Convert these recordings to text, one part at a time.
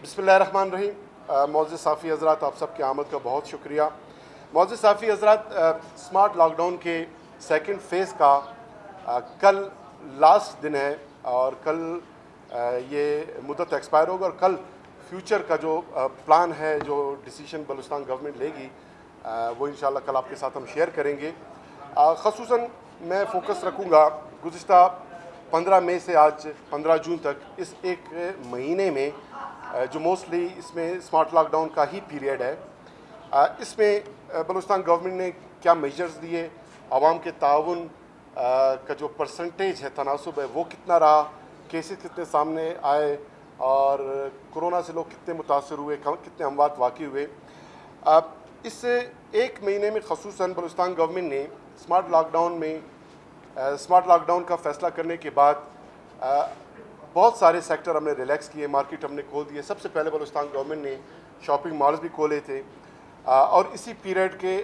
बिस्मिल्लाहिर्रहमानिर्रहीम। मौजूद साफ़ी हज़रात, आप सब की आमद का बहुत शुक्रिया। मौजूद साफ़ी हज़रात, स्मार्ट लॉकडाउन के सेकंड फ़ेज़ का कल लास्ट दिन है और कल ये मुद्दत एक्सपायर होगा और कल फ्यूचर का जो प्लान है, जो डिसीशन बलूचिस्तान गवर्नमेंट लेगी, वो इंशाल्लाह कल आपके साथ हम शेयर करेंगे। ख़ुसूसन मैं फ़ोकस रखूँगा गुज़िश्ता 15 मई से आज 15 जून तक इस एक महीने में, जो मोस्टली इसमें स्मार्ट लॉकडाउन का ही पीरियड है। इसमें बलूचिस्तान गवर्नमेंट ने क्या मेजर्स लिए, आवाम के ताउन का जो परसेंटेज है, तनासुब है, वो कितना रहा, केसेस कितने सामने आए और कोरोना से लोग कितने मुतासर हुए, कितने अमवात वाक़ई हुए। इस एक महीने में ख़ुसूसन बलूचिस्तान गवर्नमेंट ने स्मार्ट लॉकडाउन का फ़ैसला करने के बाद बहुत सारे सेक्टर हमने रिलैक्स किए, मार्केट हमने खोल दिए। सबसे पहले बलूचिस्तान गवर्नमेंट ने शॉपिंग मॉल्स भी खोले थे और इसी पीरियड के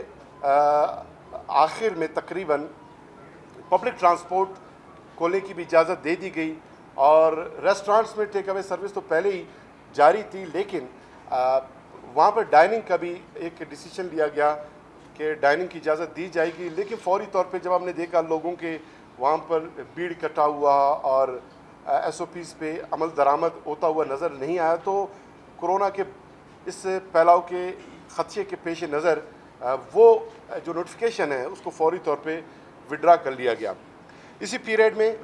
आखिर में तकरीबन पब्लिक ट्रांसपोर्ट खोलने की भी इजाज़त दे दी गई और रेस्टोरेंट्स में टेक अवे सर्विस तो पहले ही जारी थी, लेकिन वहाँ पर डाइनिंग का भी एक डिसीजन लिया गया कि डाइनिंग की इजाज़त दी जाएगी। लेकिन फौरी तौर पे जब हमने देखा लोगों के वहाँ पर भीड़ इकट्ठा हुआ और SOPs पे अमल दरामद होता हुआ नज़र नहीं आया, तो कोरोना के इस फैलाव के ख़दशे के पेश नज़र वो जो नोटिफिकेशन है उसको फौरी तौर पे विड्रा कर लिया गया। इसी पीरियड में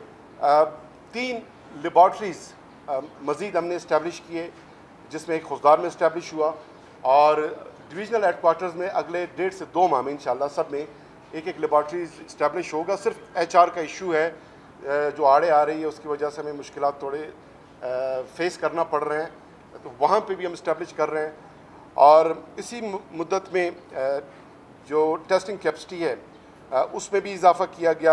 3 लेबॉर्ट्रीज़ मज़ीद हमने इस्टेब्लिश किए, जिसमें एक खुशदार में इस्टेब्लिश हुआ और डिविजनल हेडकोार्टर्स में अगले 1.5 से 2 माह में इंशाल्लाह सब में एक लेबॉर्ट्रीज़ इस्टेब्लिश होगा। सिर्फ HR का इशू है जो आड़े आ रही है, उसकी वजह से हमें मुश्किलात थोड़े फेस करना पड़ रहे हैं, तो वहाँ पे भी हम इस्टेब्लिश कर रहे हैं। और इसी मुद्दत में जो टेस्टिंग कैपेसिटी है उसमें भी इजाफ़ा किया गया।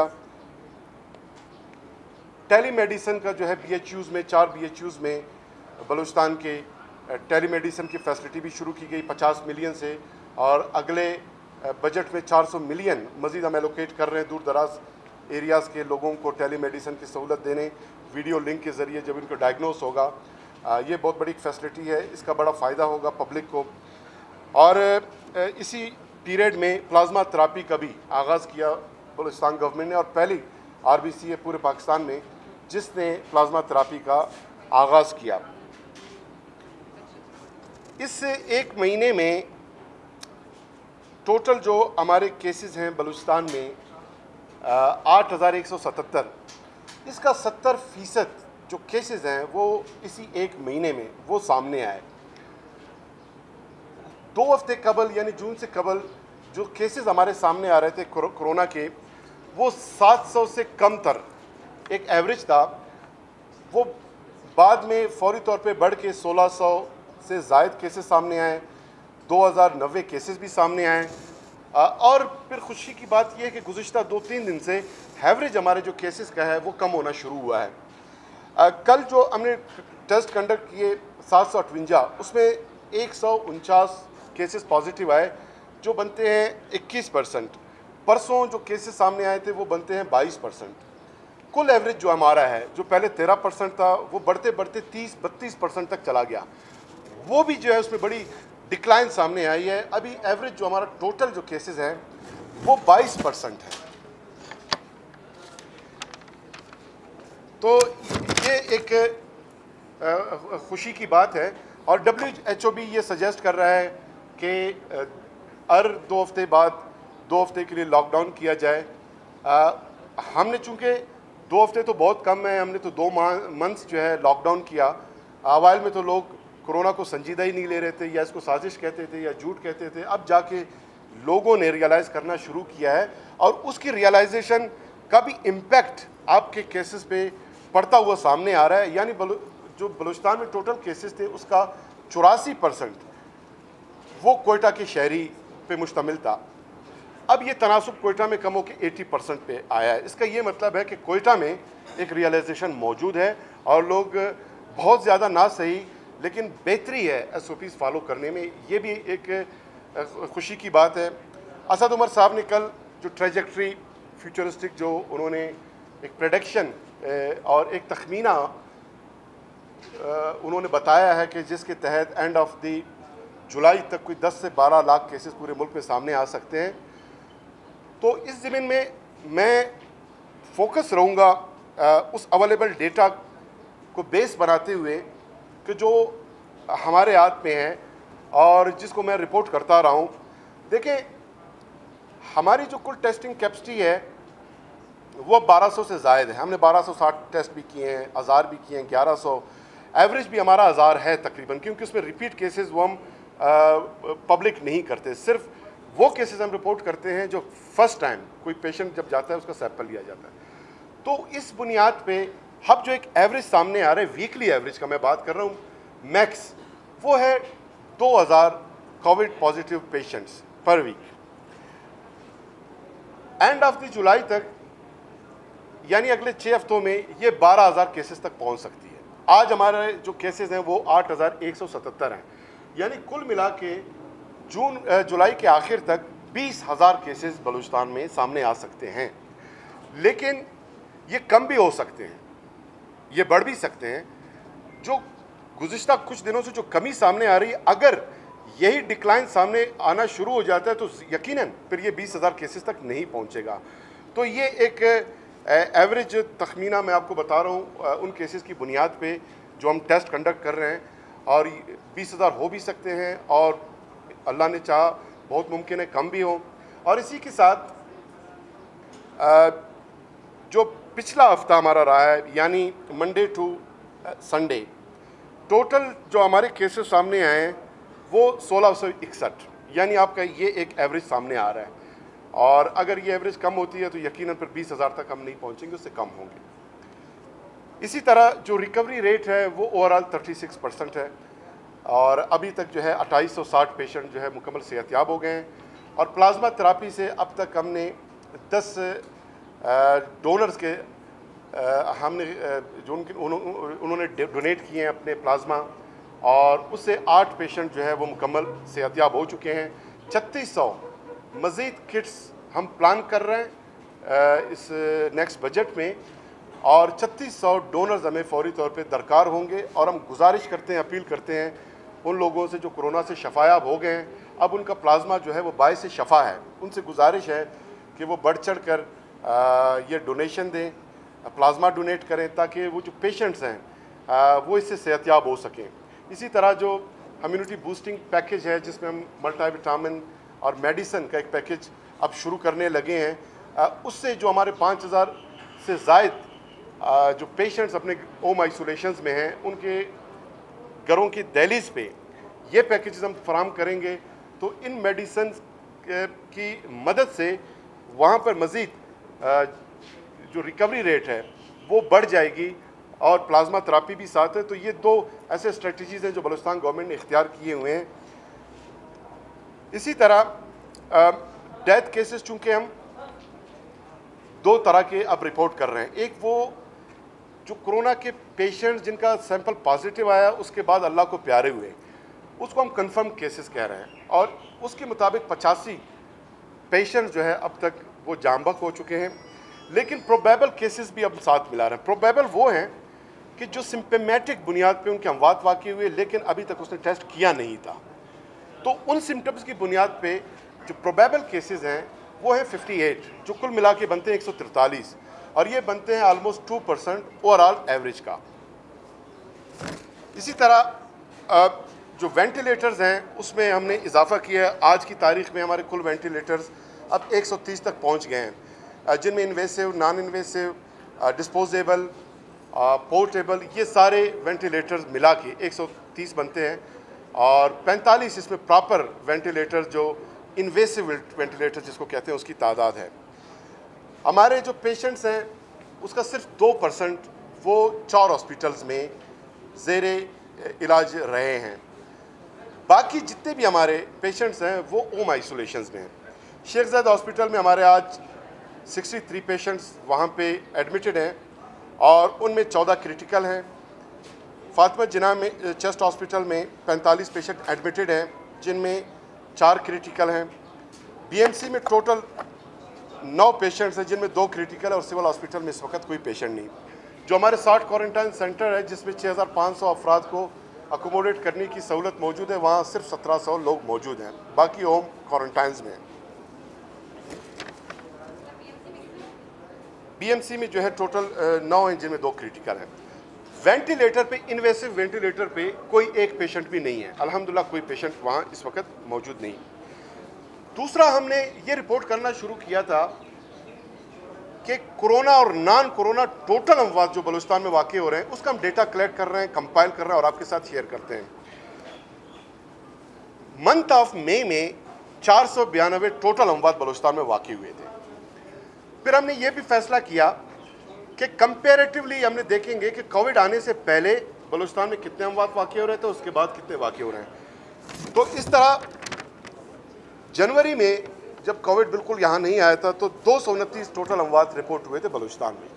टेली मेडिसिन का जो है BHUs में 4 BHUs में बलूचिस्तान के टेली मेडिसिन की फैसिलिटी भी शुरू की गई 50 मिलियन से, और अगले बजट में 400 मिलियन मज़ीद हम एलोकेट कर रहे हैं दूर दराज एरियाज़ के लोगों को टेली मेडिसिन की सहूलत देने, वीडियो लिंक के ज़रिए जब इनको डायग्नोस होगा। ये बहुत बड़ी फैसिलिटी है, इसका बड़ा फ़ायदा होगा पब्लिक को। और इसी पीरियड में प्लाज्मा थेरापी का भी आगाज़ किया बलूचिस्तान गवर्नमेंट ने और पहली RBC है पूरे पाकिस्तान में जिसने प्लाज्मा थेरापी का आगाज़ किया। इस एक महीने में टोटल जो हमारे केसेस हैं बलूचिस्तान में 8,177, इसका 70% जो केसेस हैं वो इसी एक महीने में वो सामने आए। 2 हफ्ते कबल यानी जून से कबल जो केसेस हमारे सामने आ रहे थे कोरोना के, वो 700 से कम तर एक एवरेज था, वो बाद में फौरी तौर पे बढ़ के 1600 से ज़ायद केसेस सामने आए, 2090 केसेस भी सामने आए। और फिर खुशी की बात यह है कि गुज़िश्ता 2-3 दिन से एवरेज हमारे जो केसेस का है वो कम होना शुरू हुआ है। कल जो हमने टेस्ट कंडक्ट किए 758, उसमें 149 केसेस पॉजिटिव आए जो बनते हैं 21%। परसों जो केसेस सामने आए थे वो बनते हैं 22%। कुल एवरेज जो हमारा है, जो पहले 13% था, वो बढ़ते बढ़ते 30-32% तक चला गया। वो भी जो है उसमें बड़ी डिक्लाइन सामने आई है। अभी एवरेज जो हमारा टोटल जो केसेस हैं वो 22% है। तो ये एक खुशी की बात है। और WHO भी ये सजेस्ट कर रहा है कि हर 2 हफ्ते बाद 2 हफ्ते के लिए लॉकडाउन किया जाए। हमने चूँकि 2 हफ्ते तो बहुत कम है, हमने तो 2 मंथ्स जो है लॉकडाउन किया। अवाइल में तो लोग कोरोना को संजीदा ही नहीं ले रहे थे, या इसको साजिश कहते थे या झूठ कहते थे। अब जाके लोगों ने रियलाइज़ करना शुरू किया है और उसकी रियलाइजेशन का भी इम्पैक्ट आपके केसेस पे पड़ता हुआ सामने आ रहा है। यानी जो बलूचिस्तान में टोटल केसेस थे उसका 84% वो कोयटा के शहरी पे मुश्तमिल था। अब ये तनासुब कोयटा में कम होकर 80% पे आया है। इसका ये मतलब है कि कोयटा में एक रियलाइजेशन मौजूद है और लोग बहुत ज़्यादा ना सही लेकिन बेहतरी है SOPs फॉलो करने में। ये भी एक खुशी की बात है। असद उमर साहब ने कल जो ट्रेजेक्ट्री फ्यूचरिस्टिक जो उन्होंने एक प्रेडिक्शन और एक तखमीना उन्होंने बताया है कि जिसके तहत एंड ऑफ द जुलाई तक कोई 10 से 12 लाख केसेस पूरे मुल्क में सामने आ सकते हैं। तो इस ज़मीन में मैं फोकस रहूँगा उस अवेलेबल डेटा को बेस बनाते हुए कि जो हमारे हाथ में है और जिसको मैं रिपोर्ट करता रहा हूँ। देखें, हमारी जो कुल टेस्टिंग कैपेसिटी है वो 1200 से ज़ायद है। हमने 1260 टेस्ट भी किए हैं, 1000 भी किए हैं, 1100, एवरेज भी हमारा 1000 है तकरीबन, क्योंकि उसमें रिपीट केसेस वो हम पब्लिक नहीं करते। सिर्फ वो केसेस हम रिपोर्ट करते हैं जो फर्स्ट टाइम कोई पेशेंट जब जाता है उसका सैंपल लिया जाता है। तो इस बुनियाद पे अब जो एक एवरेज सामने आ रहा है, वीकली एवरेज का मैं बात कर रहा हूँ, मैक्स वो है 2000 कोविड पॉजिटिव पेशेंट्स पर week. End of the July तक यानी अगले 6 हफ्तों में ये 12000 केसेस तक पहुंच सकती है। आज हमारे जो केसेस हैं वो 8177 हैं, यानी कुल मिला के जुलाई के आखिर तक 20,000 केसेस बलूचिस्तान में सामने आ सकते हैं। लेकिन ये कम भी हो सकते हैं, ये बढ़ भी सकते हैं। जो गुज़िश्ता कुछ दिनों से जो कमी सामने आ रही है, अगर यही डिक्लाइन सामने आना शुरू हो जाता है तो यकीनन फिर ये 20,000 केसेस तक नहीं पहुंचेगा। तो ये एक एवरेज तखमीना मैं आपको बता रहा हूँ उन केसेस की बुनियाद पे जो हम टेस्ट कंडक्ट कर रहे हैं, और 20,000 हो भी सकते हैं और अल्लाह ने चाहा बहुत मुमकिन है कम भी हो। और इसी के साथ जो पिछला हफ्ता हमारा रहा है, यानी मंडे टू संडे, टोटल जो हमारे केसेस सामने आए हैं वो 1661, यानी आपका ये एक एवरेज सामने आ रहा है। और अगर ये एवरेज कम होती है तो यकीनन फिर 20,000 तक हम नहीं पहुंचेंगे, उससे कम होंगे। इसी तरह जो रिकवरी रेट है वो ओवरऑल 36% है, और अभी तक जो है 2860 पेशेंट जो है मुकम्मल सेहतयाब हो गए हैं। और प्लाज्मा थेरापी से अब तक हमने 10 डोनर्स के हमने जो उन्होंने डोनेट किए हैं अपने प्लाज्मा, और उससे 8 पेशेंट जो है वो मुकम्मल सेहतयाब हो चुके हैं। 3600 मज़ीद किट्स हम प्लान कर रहे हैं इस नेक्स्ट बजट में, और 3600 डोनर्स हमें फौरी तौर पे दरकार होंगे। और हम गुजारिश करते हैं, अपील करते हैं उन लोगों से जो कोरोना से शफायाब हो गए हैं, अब उनका प्लाज्मा जो है वो बायस शफा है, उनसे गुजारिश है कि वो बढ़ चढ़ कर ये डोनेशन दें, प्लाज्मा डोनेट करें, ताकि वो जो पेशेंट्स हैं वो इससे सेहतयाब हो सकें। इसी तरह जो इम्यूनिटी बूस्टिंग पैकेज है, जिसमें हम मल्टीविटामिन और मेडिसिन का एक पैकेज अब शुरू करने लगे हैं, उससे जो हमारे 5000 से ज़ायद जो पेशेंट्स अपने होम आइसोलेशंस में हैं, उनके घरों की दहलीज पे ये पैकेजेस हम फराम करेंगे। तो इन मेडिसिन की मदद से वहाँ पर मज़ीद जो रिकवरी रेट है वो बढ़ जाएगी, और प्लाज्मा थेरापी भी साथ है। तो ये 2 ऐसे स्ट्रेटजीज़ हैं जो बलूचिस्तान गवर्नमेंट ने इख्तियार किए हुए हैं। इसी तरह डेथ केसेस चूँकि हम 2 तरह के अब रिपोर्ट कर रहे हैं, एक वो जो कोरोना के पेशेंट्स जिनका सैंपल पॉजिटिव आया उसके बाद अल्लाह को प्यारे हुए, उसको हम कंफर्म केसेस कह रहे हैं, और उसके मुताबिक 85 पेशेंट्स जो है अब तक वो जामबख्श हो चुके हैं। लेकिन प्रोबेबल केसेस भी अब साथ मिला रहे हैं। प्रोबेबल वो हैं कि जो सिम्पटमेटिक बुनियाद पे उनके अमवात वाक़ई हुए, लेकिन अभी तक उसने टेस्ट किया नहीं था। तो उन सिम्टम्स की बुनियाद पे जो प्रोबेबल केसेस हैं वो है 58, जो कुल मिला के बनते हैं 143, और ये बनते हैं ऑलमोस्ट 2% ओवरऑल एवरेज का। इसी तरह जो वेंटिलेटर्स हैं उसमें हमने इजाफा किया है। आज की तारीख में हमारे कुल वेंटिलेटर्स अब 130 तक पहुंच गए हैं, जिनमें invasive, non invasive, disposable, portable, ये सारे वेंटिलेटर्स मिला के 130 बनते हैं, और 45 इसमें प्रॉपर वेंटिलेटर्स जो इन्वेसिव वेंटिलेटर जिसको कहते हैं उसकी तादाद है। हमारे जो पेशेंट्स हैं उसका सिर्फ 2% वो 4 हॉस्पिटल्स में ज़ेरे इलाज रहे हैं। बाकी जितने भी हमारे पेशेंट्स हैं वो होम आइसोलेशंस में हैं। शेख ज़ायद हॉस्पिटल में हमारे आज 63 पेशेंट्स वहाँ पे एडमिटेड हैं, और उनमें 14 क्रिटिकल हैं। फातिमा जिन्ना में चेस्ट हॉस्पिटल में 45 पेशेंट एडमिटेड हैं, जिनमें 4 क्रिटिकल हैं। बीएमसी में टोटल 9 पेशेंट्स हैं, जिनमें 2 क्रिटिकल है, और सिविल हॉस्पिटल में इस वक्त कोई पेशेंट नहीं। जो हमारे 60 क्वारंटाइन सेंटर है जिसमें 6500 अफराद को अकोमोडेट करने की सहूलत मौजूद है, वहाँ सिर्फ 1700 लोग मौजूद हैं, बाकी होम क्वारंटाइंस में हैं। बीएमसी में जो है टोटल 9 हैं, जिनमें 2 क्रिटिकल हैं। वेंटिलेटर पे, इन्वेसिव वेंटिलेटर पे कोई एक पेशेंट भी नहीं है, अल्हम्दुलिल्लाह कोई पेशेंट वहाँ इस वक्त मौजूद नहीं। दूसरा, हमने ये रिपोर्ट करना शुरू किया था कि कोरोना और नॉन कोरोना टोटल अमवात जो बलूचिस्तान में वाक़ हो रहे हैं उसका हम डेटा कलेक्ट कर रहे हैं, कंपाइल कर रहे हैं और आपके साथ शेयर करते हैं। मंथ ऑफ मई में 492 टोटल अमवात बलूचिस्तान में वाक़ हुए थे। फिर हमने ये भी फैसला किया कि कंपेरेटिवली हमने देखेंगे कि कोविड आने से पहले बलूचिस्तान में कितने अमवात वाक़ हो रहे थे, उसके बाद कितने वाक़ हो रहे हैं। तो इस तरह जनवरी में जब कोविड बिल्कुल यहाँ नहीं आया था तो 229 टोटल अमवात रिपोर्ट हुए थे बलूचिस्तान में।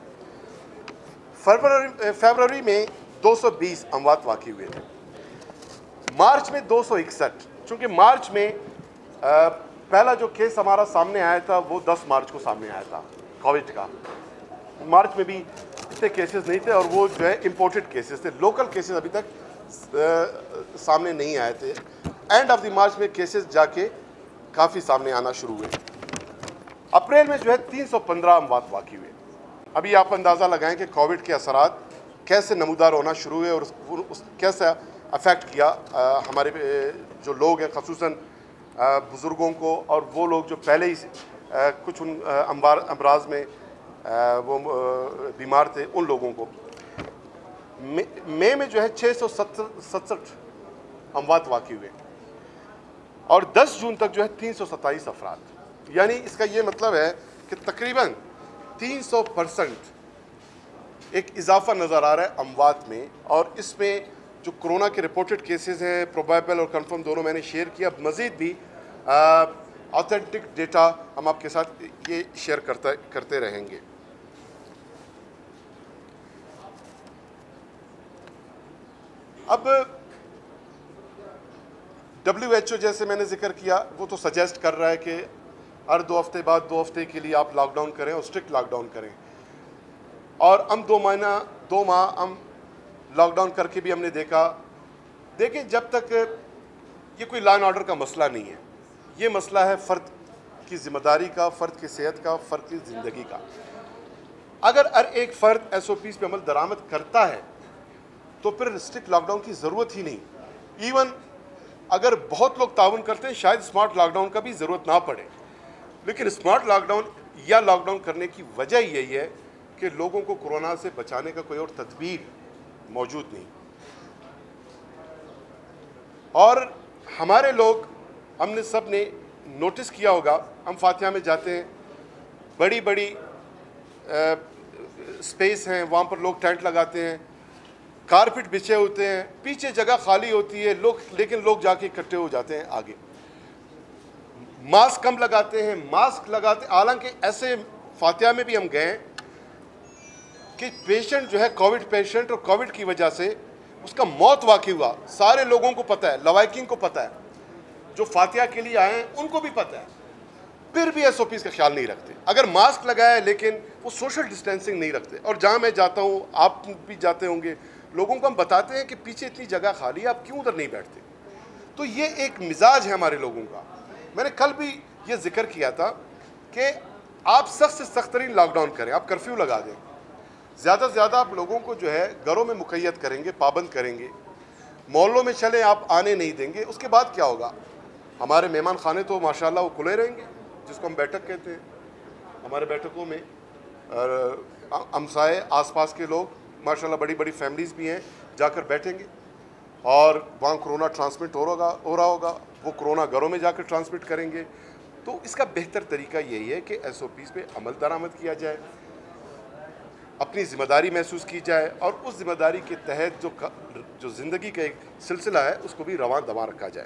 फरवरी में 220 अमवात वाक़ हुए थे। मार्च में 261, चूँकि मार्च में पहला जो केस हमारा सामने आया था वो 10 मार्च को सामने आया था कोविड का। मार्च में भी इतने केसेस नहीं थे और वो जो है इम्पोर्टेड केसेस थे, लोकल केसेस अभी तक सामने नहीं आए थे। एंड ऑफ द मार्च में केसेस जाके काफ़ी सामने आना शुरू हुए। अप्रैल में जो है 315 अमवात वाक़ हुए। अभी आप अंदाज़ा लगाएं कि कोविड के असरात कैसे नमूदार होना शुरू हुए और उस कैसे अफेक्ट किया हमारे जो लोग हैं, ख़ुसूसन बुज़ुर्गों को, और वो लोग जो पहले ही कुछ उन अमराज में वो बीमार थे उन लोगों को। मई में जो है 667 अमवात वाक़ हुए और 10 जून तक जो है 327 अफराद। यानी इसका ये मतलब है कि तकरीबन 300% एक इजाफा नज़र आ रहा है अमवात में। और इसमें जो कोरोना के रिपोर्टेड केसेस हैं, प्रोबेबल और कंफर्म दोनों मैंने शेयर किया। मज़ीद भी ऑथेंटिक डेटा हम आपके साथ ये शेयर करते रहेंगे। अब WHO जैसे मैंने जिक्र किया, वो तो सजेस्ट कर रहा है कि हर 2 हफ्ते बाद 2 हफ्ते के लिए आप लॉकडाउन करें और स्ट्रिक्ट लॉकडाउन करें। और हम 2 माह हम लॉकडाउन करके भी हमने देखा। देखें, जब तक ये कोई लॉ एंड ऑर्डर का मसला नहीं है, ये मसला है फ़र्द की ज़िम्मेदारी का, फ़र्द की सेहत का, फ़र्द की ज़िंदगी का। अगर हर एक फ़र्द SOPs पे अमल दरामद करता है तो फिर स्ट्रिक्ट लॉकडाउन की ज़रूरत ही नहीं। इवन अगर बहुत लोग ताउन करते हैं शायद स्मार्ट लॉकडाउन का भी ज़रूरत ना पड़े। लेकिन स्मार्ट लॉकडाउन या लॉकडाउन करने की वजह यही है कि लोगों को कोरोना से बचाने का कोई और तदबीर मौजूद नहीं। और हमारे लोग, हमने सब ने नोटिस किया होगा, हम फातिहा में जाते हैं, बड़ी बड़ी स्पेस हैं, वहाँ पर लोग टेंट लगाते हैं, कारपेट बिछे होते हैं, पीछे जगह खाली होती है, लेकिन लोग जाके इकट्ठे हो जाते हैं आगे। मास्क कम लगाते हैं, मास्क लगाते, हालांकि ऐसे फातिहा में भी हम गए कि पेशेंट जो है कोविड पेशेंट, और कोविड की वजह से उसका मौत वाक़ई हुआ, सारे लोगों को पता है, लवाकिन को पता है, जो फातिहा के लिए आए हैं उनको भी पता है, फिर भी SOPs का ख्याल नहीं रखते। अगर मास्क लगाए लेकिन वो सोशल डिस्टेंसिंग नहीं रखते। और जहाँ मैं जाता हूँ, आप भी जाते होंगे, लोगों को हम बताते हैं कि पीछे इतनी जगह खाली है, आप क्यों उधर नहीं बैठते। तो ये एक मिजाज है हमारे लोगों का। मैंने कल भी ये जिक्र किया था कि आप सख्त से सख्त तरीन लॉकडाउन करें, आप कर्फ्यू लगा दें, ज़्यादा से ज़्यादा आप लोगों को जो है घरों में मुक़य्यद करेंगे, पाबंद करेंगे, मोहल्लों में चले आप आने नहीं देंगे। उसके बाद क्या होगा, हमारे मेहमान खाने तो माशाल्लाह वो खुले रहेंगे, जिसको हम बैठक कहते हैं। हमारे बैठकों में हमसाए आसपास के लोग माशाल्लाह, बड़ी बड़ी फैमिलीज़ भी हैं, जाकर बैठेंगे और वहाँ कोरोना ट्रांसमिट हो रहा होगा, वो कोरोना घरों में जाकर ट्रांसमिट करेंगे। तो इसका बेहतर तरीका यही है कि SOPs पे अमल दरामद किया जाए, अपनी ज़िम्मेदारी महसूस की जाए और उस ज़िम्मेदारी के तहत जो ज़िंदगी का एक सिलसिला है उसको भी रवां दवा रखा जाए।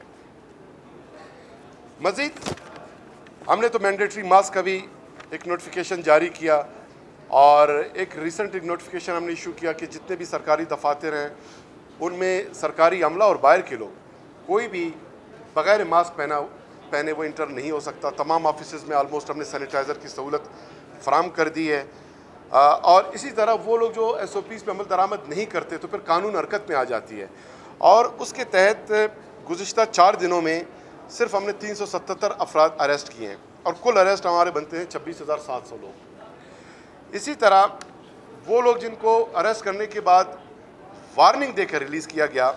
मज़ीद हमने तो मैंडेटरी मास्क का भी एक नोटिफिकेशन जारी किया और एक रिसेंट एक नोटिफिकेशन हमने इशू किया कि जितने भी सरकारी दफातर हैं उनमें सरकारी अमला और बाहर के लोग कोई भी बग़ैर मास्क पहने वो इंटर नहीं हो सकता। तमाम ऑफिस में ऑलमोस्ट हमने सैनिटाइज़र की सहूलत फराम कर दी है। और इसी तरह वो लोग जो SOPs पे अमल दरामद नहीं करते तो फिर कानून हरकत में आ जाती है। और उसके तहत गुज़िश्ता 4 दिनों में सिर्फ हमने 377 अफराद अरेस्ट किए हैं और कुल अरेस्ट हमारे बनते हैं 26,700 लोग। इसी तरह वो लोग जिनको अरेस्ट करने के बाद वार्निंग देकर रिलीज़ किया गया,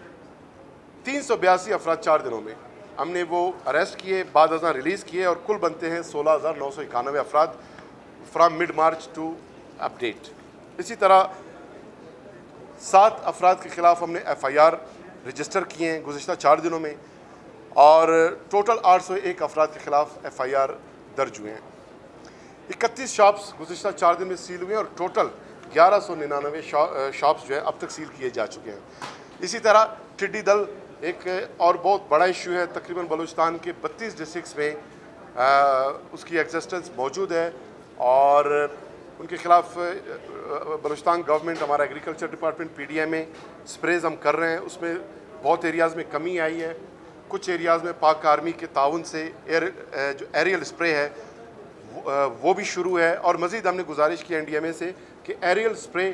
382 अफराद 4 दिनों में हमने वो अरेस्ट किए, बाद अज़ां रिलीज़ किए और कुल बनते हैं 16,991 अफराद from mid March to update. इसी तरह 7 अफराद के ख़िलाफ़ हमने FIR रजिस्टर किए हैं गुज़िश्ता 4 दिनों में और टोटल 801 अफराद के ख़िलाफ़ FIR दर्ज हुए हैं। 31 शॉप्स गुज़िश्ता 4 दिन में सील हुए हैं और टोटल 1199 शॉप्स जो है अब तक सील किए जा चुके हैं। इसी तरह टिड्डी दल एक और बहुत बड़ा इशू है, तकरीबन बलूचिस्तान के 32 डिस्ट्रिक्ट्स में उसकी एग्जिस्टेंस मौजूद है और उनके ख़िलाफ़ बलूचिस्तान गवर्नमेंट, हमारा एग्रीकल्चर डिपार्टमेंट PDM में स्प्रेज हम कर रहे हैं। उसमें बहुत एरियाज़ में कमी आई है, कुछ एरियाज़ में पाक आर्मी के ताउन से जो एरियल स्प्रे है वो भी शुरू है और मज़ीद हमने गुजारिश की NDMA से कि एरियल स्प्रे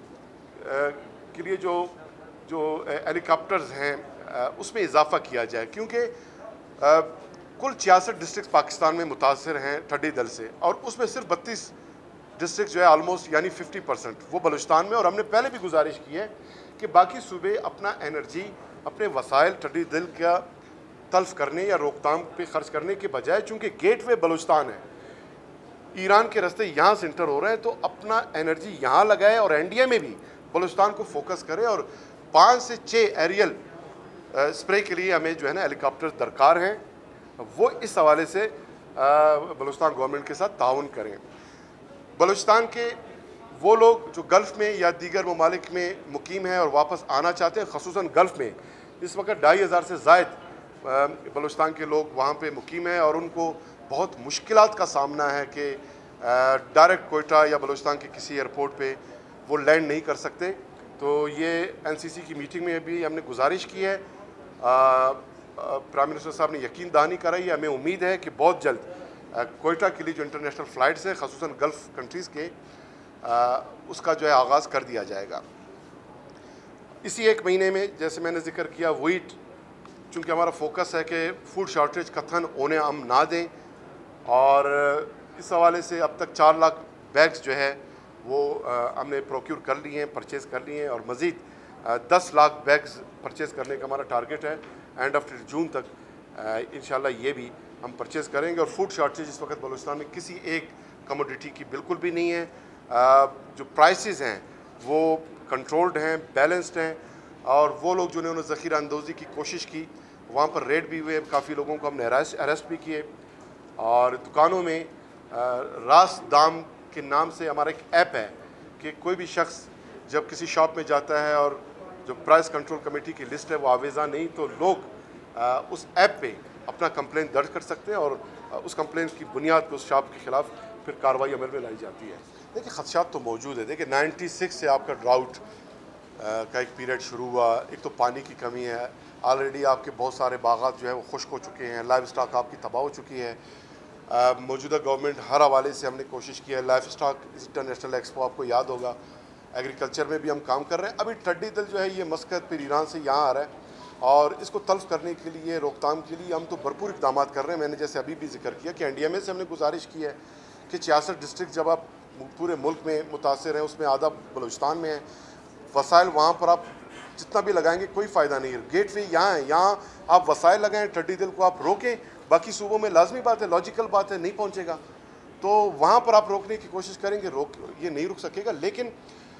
के लिए जो हेलीकॉप्टर्स हैं उसमें इजाफ़ा किया जाए, क्योंकि कुल 66 डिस्ट्रिक्ट पाकिस्तान में मुतासर हैं टिड्डी दल से और उसमें सिर्फ 32 डिस्ट्रिक्ट जो है ऑलमोस्ट यानी 50% वो बलूचिस्तान में। और हमने पहले भी गुजारिश की है कि बाकी सूबे अपना एनर्जी, अपने वसाइल टिड्डी दल का तल्फ करने या रोकथाम पे खर्च करने के बजाय, चूँकि गेटवे बलूचिस्तान है, ईरान के रास्ते यहाँ से इंटर हो रहे हैं, तो अपना एनर्जी यहाँ लगाए और NDMA भी बलूचिस्तान को फोकस करे और 5 से 6 एरियल स्प्रे के लिए हमें जो है ना हेलीकॉप्टर दरकार हैं। वो इस हवाले से बलूचिस्तान गवर्नमेंट के साथ ताउन करें। बलूचिस्तान के वो लोग जो गल्फ़ में या दीगर ममालिक में मुकीम हैं और वापस आना चाहते हैं, ख़ुसूसन गल्फ़ में इस वक्त 2,500 से ज़ायद बलूचिस्तान के लोग वहाँ पे मुकीम हैं और उनको बहुत मुश्किलात का सामना है कि डायरेक्ट कोयटा या बलूचिस्तान के किसी एयरपोर्ट पे वो लैंड नहीं कर सकते। तो ये NCC की मीटिंग में भी हमने गुजारिश की है, प्राइम मिनिस्टर साहब ने यकीन दहानी कराई है। हमें उम्मीद है कि बहुत जल्द कोयटा के लिए जो इंटरनेशनल फ़्लाइट्स हैं ख़ुसूसन गल्फ़ कंट्रीज़ के उसका जो है आगाज़ कर दिया जाएगा। इसी 1 महीने में जैसे मैंने जिक्र किया, व्हीट, चूँकि हमारा फोकस है कि फूड शॉर्टेज कथन होने हम ना दें और इस हवाले से अब तक 4 लाख बैग्स जो है वो हमने प्रोक्यूर कर लिए हैं, परचेज़ कर लिए हैं और मज़ीद 10 लाख बैग्स परचेज़ करने का हमारा टारगेट है। एंड ऑफ जून तक इंशाल्लाह ये भी हम परचेज़ करेंगे। और फूड शॉर्टेज इस वक्त बलूचिस्तान में किसी एक कमोडिटी की बिल्कुल भी नहीं है। जो प्राइसेस हैं वो कंट्रोल्ड हैं, बैलेंस्ड हैं और वो लोग जो उन्होंने ज़ख़ीरा अंदोज़ी की कोशिश की वहाँ पर रेड भी हुए, काफ़ी लोगों को हमने अरेस्ट भी किए। और दुकानों में रास दाम के नाम से हमारा एक ऐप है कि कोई भी शख्स जब किसी शॉप में जाता है और जो प्राइस कंट्रोल कमेटी की लिस्ट है वो आवेज़ा नहीं, तो लोग उस ऐप पे अपना कंप्लेन दर्ज कर सकते हैं और उस कंप्लेन की बुनियाद पर उस शॉप के ख़िलाफ़ फिर कार्रवाई अमल में लाई जाती है। देखिए ख़दशात तो मौजूद है। देखिए 96 से आपका ड्राउट का एक पीरियड शुरू हुआ। एक तो पानी की कमी है, ऑलरेडी आपके बहुत सारे बागात जो है वो खुश्क हो चुके हैं, लाइफ स्टॉक आपकी तबाह हो चुकी है। मौजूदा गवर्नमेंट हर हवाले से हमने कोशिश की है। लाइफ स्टॉक इंटरनेशनल एक्सपो आपको याद होगा, एग्रीकल्चर में भी हम काम कर रहे हैं। अभी टिड्डी दल जो है ये मस्कत फिर ईरान से यहाँ आ रहा है और इसको तल्फ करने के लिए, रोकथाम के लिए हम तो भरपूर इक़दाम कर रहे हैं। मैंने जैसे अभी भी जिक्र किया कि NDMA से हमने गुजारिश की है कि 66 डिस्ट्रिक्ट जब आप पूरे मुल्क में मुतासर हैं, उसमें आधा बलूचिस्तान में है, वसाइल वहाँ पर आप जितना भी लगाएंगे कोई फ़ायदा नहीं है। गेट वे यहाँ है, यहाँ आप वसाइल लगाएं, टिड्डी दल को आप रोकें। बाकी सूबों में लाजमी बात है, लॉजिकल बात है, नहीं पहुँचेगा तो वहाँ पर आप रोकने की कोशिश करेंगे, ये नहीं रुक सकेगा। लेकिन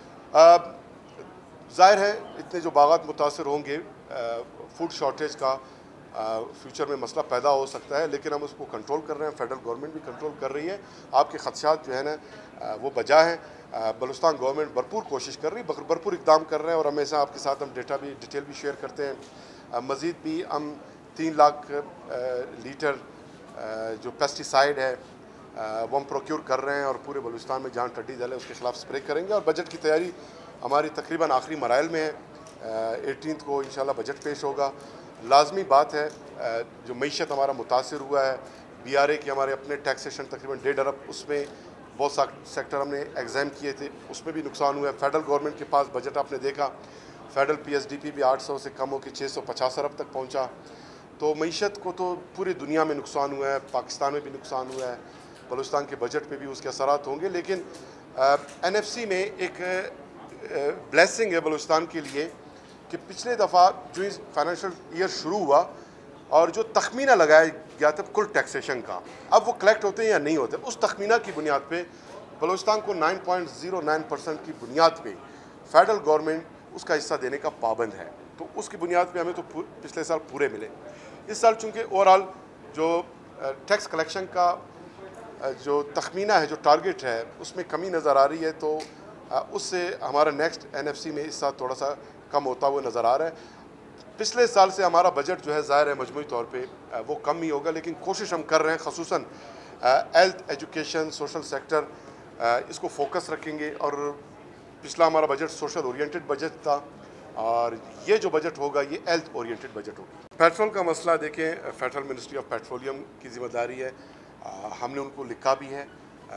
ज़ाहिर है इतने जो बागात मुतासर होंगे, फूड शॉर्टेज का फ्यूचर में मसला पैदा हो सकता है, लेकिन हम उसको कंट्रोल कर रहे हैं। फेडरल गवर्नमेंट भी कंट्रोल कर रही है। आपके खदशात जो है ना वो बजा है। बलूचिस्तान गवर्नमेंट भरपूर कोशिश कर रही है, भरपूर इक़दाम कर रहे हैं और हमेशा आपके साथ हम डिटेल भी शेयर करते हैं। मज़ीद भी हम 3 लाख लीटर जो पेस्टिसाइड है वो हम प्रोक्योर कर रहे हैं और पूरे बलूचिस्तान में जहाँ टिड्डी दल है उसके ख़िलाफ़ स्प्रे करेंगे। और बजट की तैयारी हमारी तकरीबन आखिरी मराइल में है। 18 को इंशाल्लाह बजट पेश होगा। लाजमी बात है जो मईशत हमारा मुतासर हुआ है, BRA की हमारे अपने टैक्सेशन तकरीबन 1.5 अरब उसमें बहुत सेक्टर हमने एग्जाम किए थे, उसमें भी नुकसान हुआ है। फेडरल गवर्नमेंट के पास बजट आपने देखा, फेडरल पीएसडीपी भी 800 से कम होकर 650 अरब तक पहुंचा। तो मईशत को तो पूरी दुनिया में नुकसान हुआ है, पाकिस्तान में भी नुकसान हुआ है, बलूचिस्तान के बजट पे भी उसके असरात होंगे। लेकिन एनएफसी में एक ब्लेसिंग है बलूचिस्तान के लिए कि पिछले दफ़ा जो इस फाइनेंशियल ईयर शुरू हुआ और जो तखमीना लगाया गया था कुल टैक्सेशन का, अब वो कलेक्ट होते हैं या नहीं होते, उस तखमीना की बुनियाद पे बलूचिस्तान को 9.09% की बुनियाद पे फेडरल गवर्नमेंट उसका हिस्सा देने का पाबंद है। तो उसकी बुनियाद पे हमें तो पिछले साल पूरे मिले। इस साल चूँकि ओवरऑल जो टैक्स कलेक्शन का जो तखमीना है, जो टारगेट है, उसमें कमी नज़र आ रही है, तो उससे हमारा नेक्स्ट एनएफसी में इस साल थोड़ा सा कम होता हुआ नज़र आ रहा है। पिछले साल से हमारा बजट जो है ज़ाहिर है मजमूई तौर पे वो कम ही होगा, लेकिन कोशिश हम कर रहे हैं, ख़ुसूसन हेल्थ, एजुकेशन, सोशल सेक्टर इसको फोकस रखेंगे। और पिछला हमारा बजट सोशल ओरिएंटेड बजट था और ये जो बजट होगा ये हेल्थ ओरिएंटेड बजट होगा। पेट्रोल का मसला देखें, फेडरल मिनिस्ट्री ऑफ पेट्रोलियम की ज़िम्मेदारी है, हमने उनको लिखा भी है,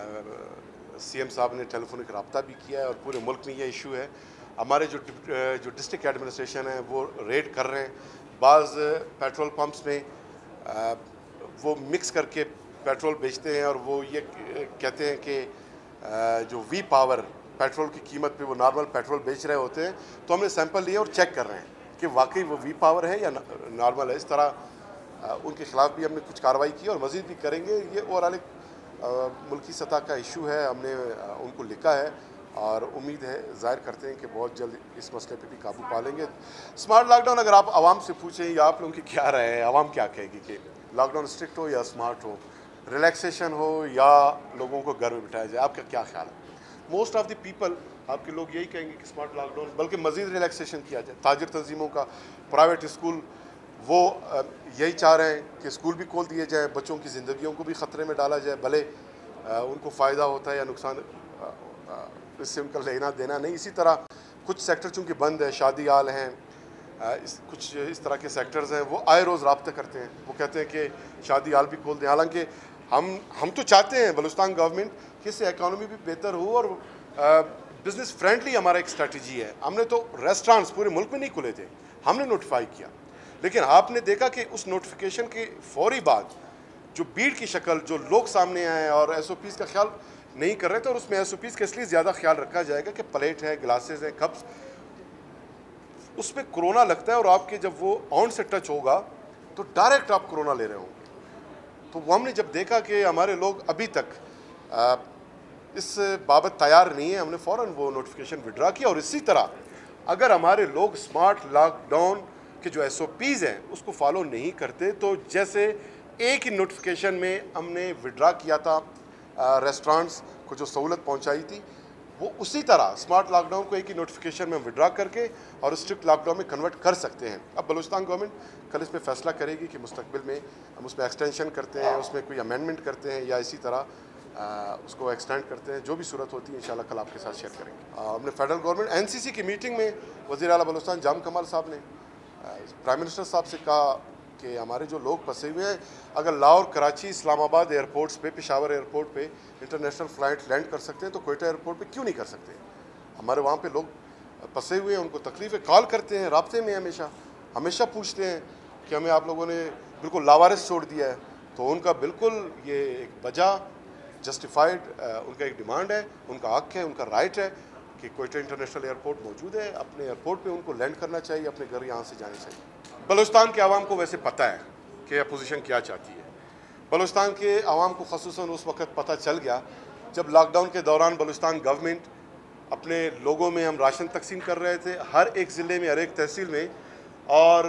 सीएम साहब ने टेलीफोनिक रब्ता भी किया है और पूरे मुल्क में ये इशू है। हमारे जो डिस्ट्रिक्ट एडमिनिस्ट्रेशन है वो रेड कर रहे हैं। बाज़ पेट्रोल पंप्स में वो मिक्स करके पेट्रोल बेचते हैं और वो ये कहते हैं कि जो वी पावर पेट्रोल की कीमत पे वो नॉर्मल पेट्रोल बेच रहे होते हैं। तो हमने सैंपल लिए और चेक कर रहे हैं कि वाकई वो वी पावर है या नॉर्मल है। इस तरह उनके ख़िलाफ़ भी हमने कुछ कार्रवाई की और मज़ीद भी करेंगे। ये ओवरऑल मुल्की सतह का इशू है, हमने उनको लिखा है और उम्मीद है, ज़ाहिर करते हैं कि बहुत जल्द इस मसले पे भी काबू पा लेंगे। स्मार्ट लॉकडाउन अगर आप आवाम से पूछें या आप लोगों की क्या राय है, आवाम क्या कहेगी कि लॉकडाउन स्ट्रिक्ट हो या स्मार्ट हो, रिलैक्सेशन हो या लोगों को घर में बिठाया जाए, आपका क्या ख्याल है? मोस्ट ऑफ द पीपल, आपके लोग यही कहेंगे कि स्मार्ट लॉकडाउन, बल्कि मज़ीद रिलैक्सेशन किया जाए। ताजिर तंजीमों का, प्राइवेट स्कूल, वो यही चाह रहे हैं कि स्कूल भी खोल दिए जाए, बच्चों की ज़िंदगियों को भी ख़तरे में डाला जाए, भले उनको फ़ायदा होता है या नुकसान, इससे उनका लेना देना नहीं। इसी तरह कुछ सेक्टर चूँकि बंद है, शादी हाल हैं, कुछ इस तरह के सेक्टर्स हैं, वो आए रोज़ रब्ता करते हैं, वो कहते हैं कि शादी हाल भी खोल दें। हालांकि हम तो चाहते हैं बलूचिस्तान गवर्नमेंट कि इससे इकानमी भी बेहतर हो और बिज़नेस फ्रेंडली हमारा एक स्ट्रेटजी है। हमने तो रेस्टोरेंट्स पूरे मुल्क में नहीं खुले थे, हमने नोटिफाई किया, लेकिन आपने देखा कि उस नोटिफिकेशन के फौरी बाद जो भीड़ की शक्ल, जो लोग सामने आए और SOPs का ख्याल नहीं कर रहे थे। और उसमें SOPs का इसलिए ज़्यादा ख्याल रखा जाएगा कि प्लेट है, गिलासेस हैं, कप्स, उसमें कोरोना लगता है और आपके जब वो ऑन से टच होगा तो डायरेक्ट आप कोरोना ले रहे होंगे। तो वो हमने जब देखा कि हमारे लोग अभी तक इस बाबत तैयार नहीं है, हमने फ़ौरन वो नोटिफिकेशन विड्रा किया। और इसी तरह अगर हमारे लोग स्मार्ट लॉकडाउन के जो SOPs हैं उसको फॉलो नहीं करते, तो जैसे एक ही नोटिफिकेशन में हमने विड्रा किया था रेस्टोरेंट्स को जो सहूलत पहुंचाई थी, वो उसी तरह स्मार्ट लॉकडाउन को एक ही नोटिफिकेशन में विड्रा करके और स्ट्रिक्ट लॉकडाउन में कन्वर्ट कर सकते हैं। अब बलूचिस्तान गवर्नमेंट कल इस पर फैसला करेगी कि मुस्तकबिल में हम उसमें एक्सटेंशन करते हैं, उसमें कोई अमेंडमेंट करते हैं या इसी तरह उसको एक्सटेंड करते हैं। जो भी सूरत होती है इंशाल्लाह कल आपके साथ शेयर करेंगे। हमने फेडरल गवर्नमेंट NCC की मीटिंग में वज़ीर आला बलूचिस्तान जाम कमाल साहब ने प्राइम मिनिस्टर साहब से कहा कि हमारे जो लोग फंसे हुए हैं, अगर लाहौर, कराची, इस्लामाबाद एयरपोर्ट्स पे, पेशावर एयरपोर्ट पे इंटरनेशनल फ़्लाइट लैंड कर सकते हैं तो कोयटा एयरपोर्ट पे क्यों नहीं कर सकते? हमारे वहाँ पे लोग फंसे हुए हैं, उनको तकलीफ़ है, कॉल करते हैं, राब्ते में हमेशा पूछते हैं कि हमें आप लोगों ने बिल्कुल लावारिस छोड़ दिया है। तो उनका बिल्कुल ये एक वजह जस्टिफाइड उनका एक डिमांड है, उनका हक है, उनका राइट है कि कोयटा इंटरनेशनल एयरपोर्ट मौजूद है, अपने एयरपोर्ट पे उनको लैंड करना चाहिए, अपने घर यहाँ से जाने चाहिए। बलूचिस्तान के आवाम को वैसे पता है कि अपोजिशन क्या चाहती है। बलूचिस्तान के आवाम को ख़ुसूसन उस वक़्त पता चल गया जब लॉकडाउन के दौरान बलूचिस्तान गवर्नमेंट अपने लोगों में हम राशन तकसीम कर रहे थे, हर एक ज़िले में, हर एक तहसील में, और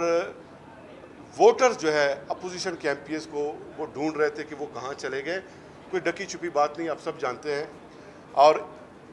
वोटर्स जो है अपोजिशन के MPs को वो ढूंढ रहे थे कि वो कहाँ चले गए। कोई ढकी छुपी बात नहीं, आप सब जानते हैं। और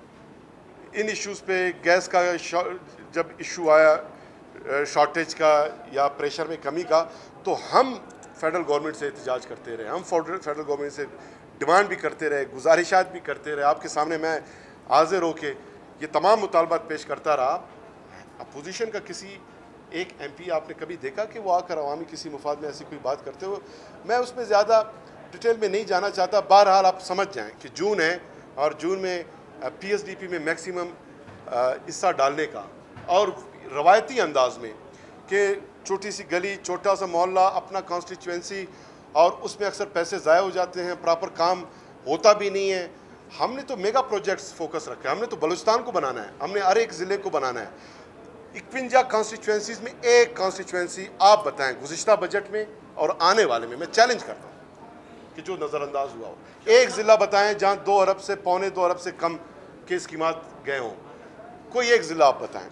इन इश्यूज़ पे गैस का जब इशू आया, शॉर्टेज का या प्रेशर में कमी का, तो हम फेडरल गवर्नमेंट से एहतजाज करते रहे, हम फेडरल गवर्नमेंट से डिमांड भी करते रहे, गुजारिशात भी करते रहे। आपके सामने मैं हाजिर होके ये तमाम मुतालबात पेश करता रहा। अपोजिशन का किसी एक MP आपने कभी देखा कि वो आकर अवामी किसी मुफाद में ऐसी कोई बात करते हो? मैं उसमें ज़्यादा डिटेल में नहीं जाना चाहता। बहरहाल आप समझ जाएँ कि जून है, और जून में PSDP में मैक्सिमम हिस्सा डालने का, और रवायती अंदाज में कि छोटी सी गली, छोटा सा मोहल्ला, अपना कॉन्स्टिट्यूंसी, और उसमें अक्सर पैसे ज़ाया हो जाते हैं, प्रॉपर काम होता भी नहीं है। हमने तो मेगा प्रोजेक्ट्स फोकस रखे, हमने तो बलूचिस्तान को बनाना है, हमने हर एक ज़िले को बनाना है। 51 कॉन्स्टिट्यूंसीज़ में एक कॉन्स्टिट्यूंसी आप बताएं गुज़िश्ता बजट में और आने वाले में, मैं चैलेंज करता हूँ कि जो नज़रअंदाज हुआ हो, एक ज़िला बताएं जहाँ 2 अरब से पौने 2 अरब से कम के स्कीमात गए हों, कोई एक ज़िला आप बताएं।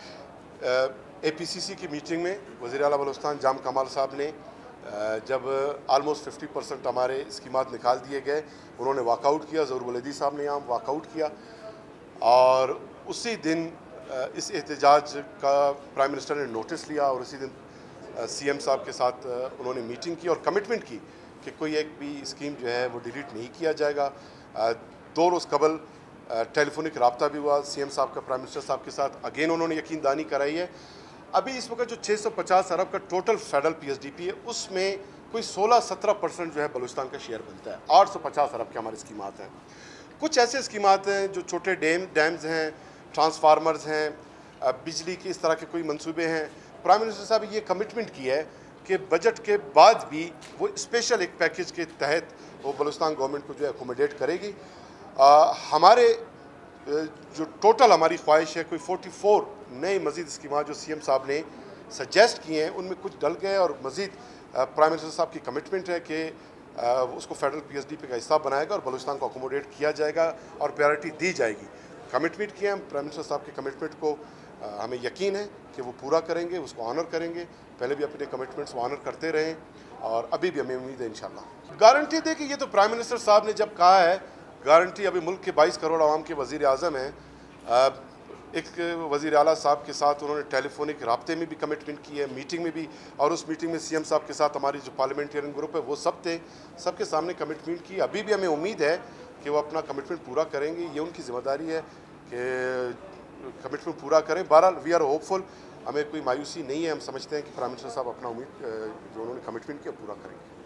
APCC की मीटिंग में वज़ीर आला बलूचिस्तान जाम कमाल साहब ने जब आलमोस्ट 50% हमारे स्कीमात निकाल दिए गए, उन्होंने वॉकआउट किया, ज़हूर वलीदी साहब ने यहाँ वॉकआउट किया, और उसी दिन इस एहतजाज का प्राइम मिनिस्टर ने नोटिस लिया, और उसी दिन CM साहब के साथ उन्होंने मीटिंग की और कमिटमेंट की कि कोई एक भी स्कीम जो है वो डिलीट नहीं किया जाएगा। 2 रोज़ कबल टेलीफोनिक रब्ता भी हुआ CM साहब का प्राइम मिनिस्टर साहब के साथ, अगेन उन्होंने यकीनदानी कराई है। अभी इस वक्त जो 650 अरब का टोटल फेडरल PSDP है, उसमें कोई 16-17% जो है बलूचिस्तान का शेयर बनता है। 850 अरब के हमारे स्कीमात हैं। कुछ ऐसे स्कीमात हैं जो छोटे डैम्स हैं, ट्रांसफार्मर्स हैं, बिजली की इस तरह के कोई मंसूबे हैं। प्राइम मिनिस्टर साहब ये कमिटमेंट की है कि बजट के बाद भी वो स्पेशल एक पैकेज के तहत वो बलूचिस्तान गवर्नमेंट को जो है अकोमोडेट करेगी। हमारे जो टोटल हमारी ख्वाहिश है, कोई 44 नए मज़ीद स्कीमात जो CM साहब ने सजेस्ट किए हैं, उनमें कुछ डल गए, और मज़ीद प्राइम मिनिस्टर साहब की कमिटमेंट है कि उसको फेडरल PSDP का हिस्सा बनाएगा और बलूचिस्तान को अकोमोडेट किया जाएगा और प्रायोरिटी दी जाएगी। कमिटमेंट किया हम प्राइम मिनिस्टर साहब के कमिटमेंट को, हमें यकीन है कि वो पूरा करेंगे, उसको ऑनर करेंगे। पहले भी अपने कमिटमेंट्स ऑनर करते रहे और अभी भी हमें उम्मीद है इंशाल्लाह। गारंटी दे कि ये तो प्राइम मिनिस्टर साहब ने जब कहा है गारंटी, अभी मुल्क के 22 करोड़ आवाम के वज़ीर आज़म हैं, एक वज़ीर आला साहब के साथ उन्होंने टेलीफोनिक राब्ते में भी कमिटमेंट की है, मीटिंग में भी, और उस मीटिंग में CM साहब के साथ हमारी जो पार्लियामेंटेरियन ग्रुप है वो सब थे, सबके सामने कमिटमेंट की। अभी भी हमें उम्मीद है कि वो अपना कमिटमेंट पूरा करेंगे, ये उनकी ज़िम्मेदारी है कि कमिटमेंट पूरा करें। बहरहाल वी आर होपफुल, हमें कोई मायूसी नहीं है, हम समझते हैं कि प्राइम मिनिस्टर साहब अपना उम्मीद जो उन्होंने कमिटमेंट किया पूरा करेंगे।